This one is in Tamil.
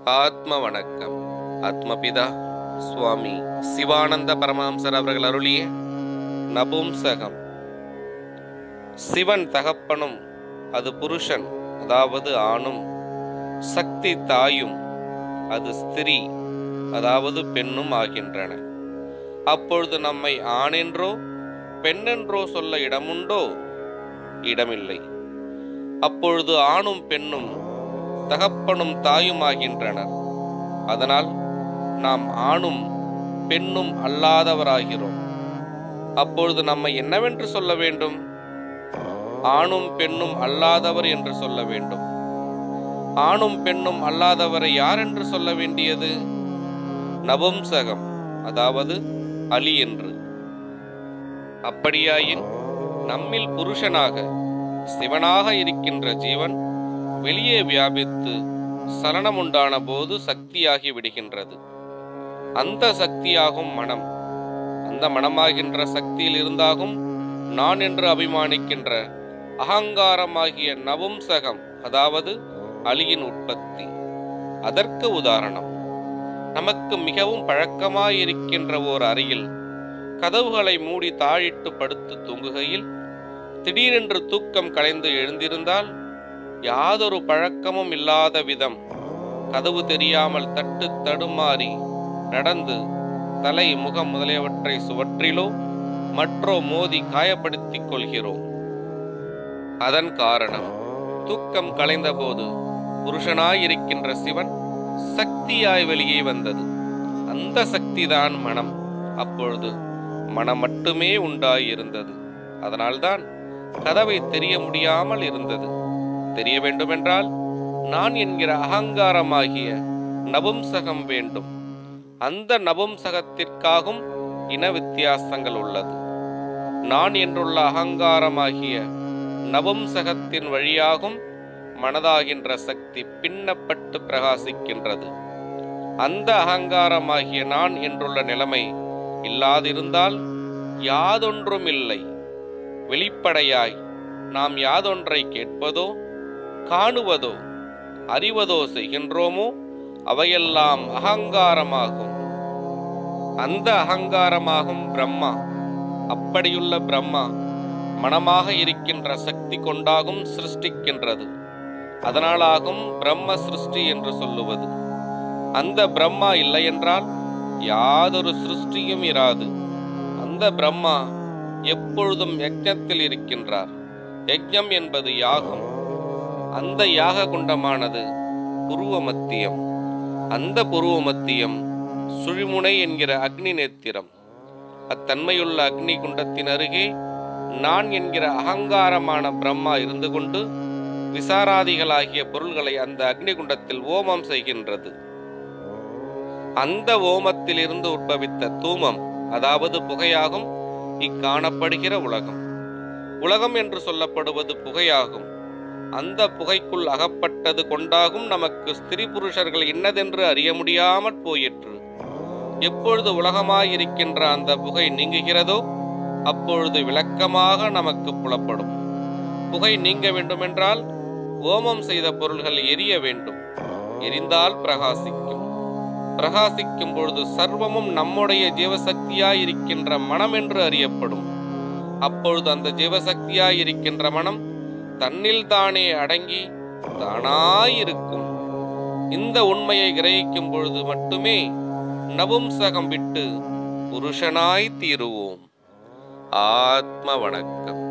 ஆத்ம வணக்கம். ஆத்மபிதா சுவாமி சிவானந்த பரமஹம்சர் அவர்கள் அருளிய நபும்சகம். சிவன் தகப்பனும் அது புருஷன், அதாவது ஆணும், சக்தி தாயும், அது ஸ்திரீ, அதாவது பெண்ணும் ஆகின்றன. அப்பொழுது நம்மை ஆணென்றோ பெண்ணென்றோ சொல்ல இடமுண்டோ? இடமில்லை. அப்பொழுது ஆணும் பெண்ணும் தகப்பனும் தாயும் ஆகின்றனர். அதனால் நாம் ஆணும் பெண்ணும் அல்லாதவராகிறோம். அப்பொழுது நம்மை என்னவென்று சொல்ல வேண்டும்? ஆணும் பெண்ணும் அல்லாதவர் என்று சொல்ல வேண்டும். ஆணும் பெண்ணும் அல்லாதவரை யார் என்று சொல்ல வேண்டியது? நபும்சகம், அதாவது அலி என்று. அப்படியாயின் நம்மில் புருஷனாக சிவனாக இருக்கின்ற ஜீவன் வெளியே வியாபித்து சலனம் உண்டான போது சக்தியாகி விடுகின்றது. அந்த சக்தியாகும் மனம். அந்த மனமாகின்ற சக்தியில் இருந்தாகும் நான் என்று அபிமானிக்கின்ற அகங்காரமாகிய நபும்சகம், அதாவது அலியின் உற்பத்தி. அதற்கு உதாரணம், நமக்கு மிகவும் பழக்கமாயிருக்கின்ற ஓர் அறையில் கதவுகளை மூடி தாழிட்டு படுத்து தூங்குகையில் திடீரென்று தூக்கம் கலைந்து எழுந்திருந்தால் யாதொரு பழக்கமும் இல்லாத விதம் கதவு தெரியாமல் தட்டு தடுமாறி நடந்து தலை, முகம் முதலியவற்றை சுவற்றிலோ மற்றோ மோதி காயப்படுத்திக் கொள்கிறோம். அதன் காரணம், தூக்கம் கலைந்த போது புருஷனாயிருக்கின்ற சிவன் சக்தியாய் வெளியே வந்தது. அந்த சக்திதான் மனம். அப்பொழுது மனம் மட்டுமே உண்டாயிருந்தது. அதனால்தான் கதவை தெரிய முடியாமல் இருந்தது. தெரிய வேண்டுமென்றால் நான் என்கிற அகங்காரமாகிய நபும்சகம் வேண்டும். அந்த நபும்சகத்திற்காகும் இன வித்தியாசங்கள் உள்ளது. நான் என்றுள்ள அகங்காரமாகிய நபும்சகத்தின் வழியாகும் மனதாகின்ற சக்தி பின்னப்பட்டு பிரகாசிக்கின்றது. அந்த அகங்காரமாகிய நான் என்றுள்ள நிலைமை இல்லாதிருந்தால் யாதொன்றும் இல்லை. வெளிப்படையாய் நாம் யாதொன்றை கேட்பதோ காணுவதோ அறிவதோ செய்கின்றோமோ அவையெல்லாம் அகங்காரமாகும். அந்த அகங்காரமாகும் பிரம்மா. அப்படியுள்ள பிரம்மா மனமாக இருக்கின்ற சக்தி கொண்டாகும் சிருஷ்டிக்கின்றது. அதனாலாகும் பிரம்ம சிருஷ்டி என்று சொல்லுவது. அந்த பிரம்மா இல்லை என்றால் யாதொரு சிருஷ்டியும் இராது. அந்த பிரம்மா எப்பொழுதும் யஜ்ஞத்தில் இருக்கின்றார். யஜ்ஞம் என்பது யாகம். அந்த யாக குண்டமானது புருவ மத்தியம். அந்த புருவ மத்தியம் சுழிமுனை என்கிற அக்னி நேத்திரம். அத்தன்மையுள்ள அக்னி குண்டத்தின் அருகே நான் என்கிற அகங்காரமான பிரம்மா இருந்து கொண்டு விசாராதிகளாகிய பொருள்களை அந்த அக்னி குண்டத்தில் ஓமம் செய்கின்றது. அந்த ஓமத்திலிருந்து உற்பவித்த தூமம், அதாவது புகையாகும் இக்காணப்படுகிற உலகம். உலகம் என்று சொல்லப்படுவது புகையாகும். அந்த புகைக்குள் அகப்பட்டது கொண்டாகும் நமக்கு ஸ்திரீ புருஷர்கள் இன்னதென்று அறிய முடியாமற் போயிற்று. எப்பொழுது உலகமாயிருக்கின்ற அந்த புகை நீங்குகிறதோ அப்பொழுது விளக்கமாக நமக்கு புலப்படும். புகை நீங்க வேண்டுமென்றால் ஓமம் செய்த பொருள்கள் எரிய வேண்டும். எரிந்தால் பிரகாசிக்கும். பிரகாசிக்கும் பொழுது சர்வமும் நம்முடைய ஜீவசக்தியாயிருக்கின்ற மனம் என்று அறியப்படும். அப்பொழுது அந்த ஜீவசக்தியாயிருக்கின்ற மனம் தன்னில் தானே அடங்கி தானாயிருக்கும். இந்த உண்மையை கிரகிக்கும் பொழுது மட்டுமே நபும்சகம் விட்டு புருஷனாய் தீருவோம். ஆத்ம வணக்கம்.